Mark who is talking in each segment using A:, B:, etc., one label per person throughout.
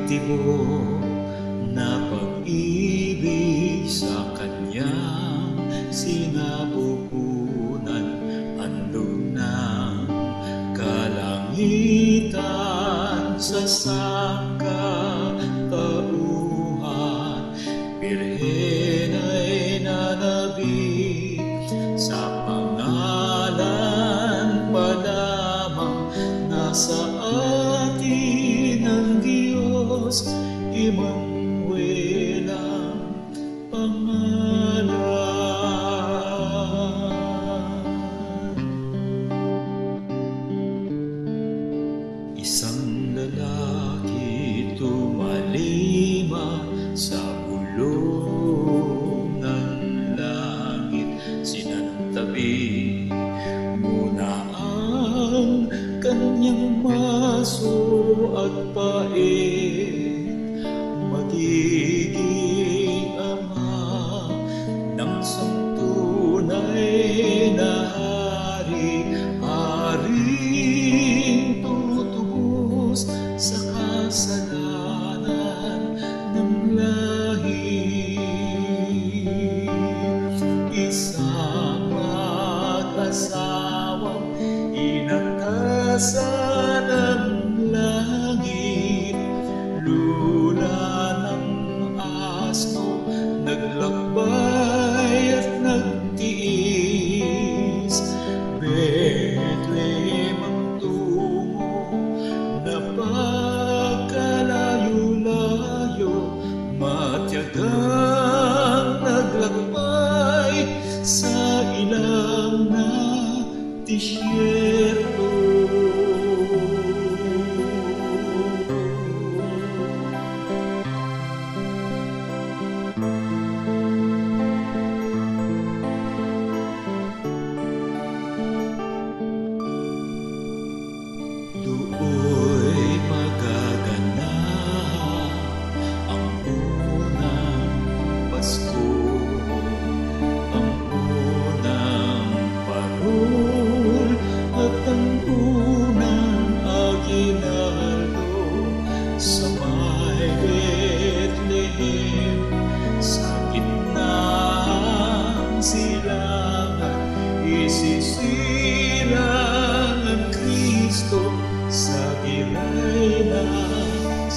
A: tibok na pag-ibig sa kanyang sinapupunan, handog ng kalangitan sa sangkatauhan. Birhen ay nanabik sa pangalan pa lamang, nasa atin ang Diyos, Emmanuel ang pangalan. Isang lalaki tumalima sa bulong ng langit, sinantabi muna ang kanyang maso at pait. Magiging ama ng santunay na hari, haring tutubos sa kasalanan ng lahi. Isang mag-asawang inatasan ng langit, lula ng asno, naglakbay at nagtiis. Bethlehem ang tungo, napagkalayo-layo, matyagang naglakbay sa ilang na disyerto. Do'y magaganap ang unang Pasko, ang unang parol at ang unang aginaldo sa may Bethlehem. Sa gitnang silangan, isisilang ang Kristo sa gilay ng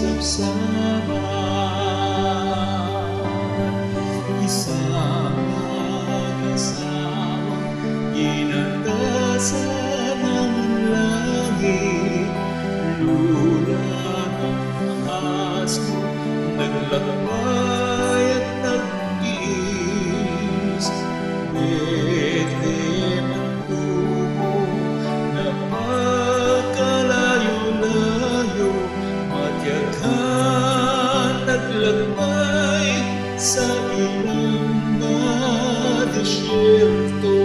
A: sabsaban. Isang mag-asawang inatasan ng langit, lula ng asno, naglakbay at nagtiis. Bethlehem ang tungo, napagkalayo-layo, matyagang naglakbay sa ilang na disyerto.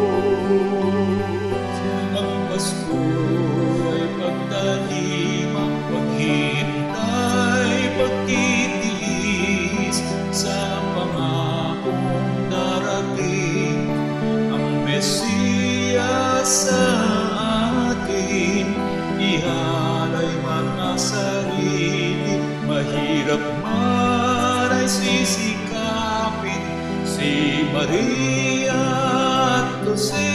A: Ang Pasko ay pagtalima, paghintay, pagtitiis sa pangakong darating. Ang Mesiyas sa atin, ihalay mga sarili, mahirap man ay sisikapin. Si Maria at Jose